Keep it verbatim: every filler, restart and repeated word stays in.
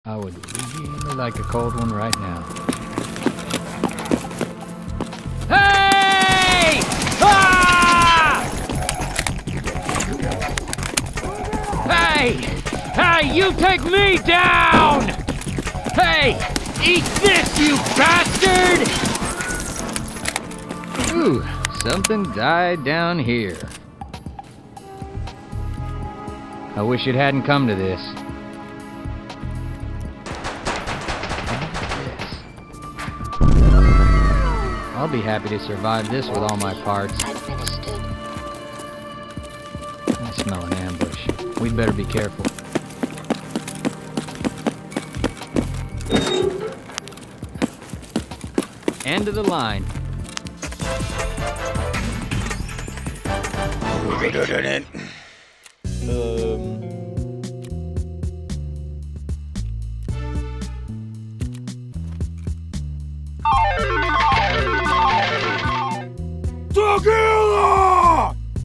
I would really like a cold one right now. Hey! Ah! Hey! Hey, you take me down! Hey! Eat this, you bastard! Ooh, something died down here. I wish it hadn't come to this. I'll be happy to survive this with all my parts. Administered. I smell an ambush. We'd better be careful. End of the line. Um. Tagillas!